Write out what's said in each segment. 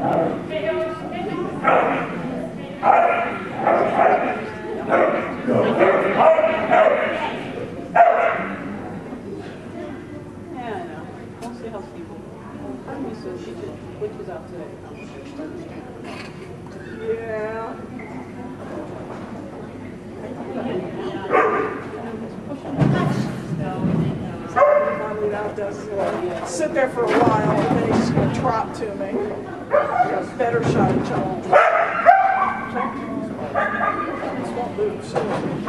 Sit there for a while and then he's going to trot to me. Got a better shot at John. This won't move soon.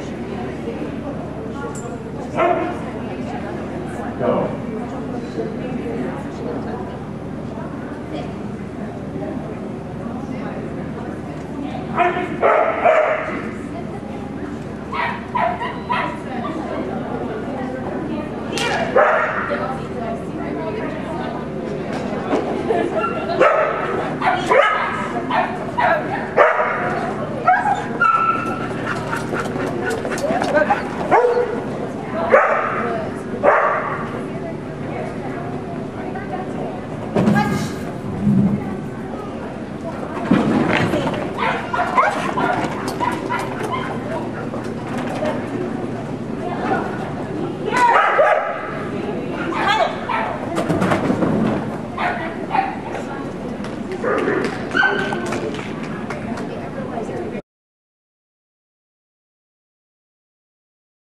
Go.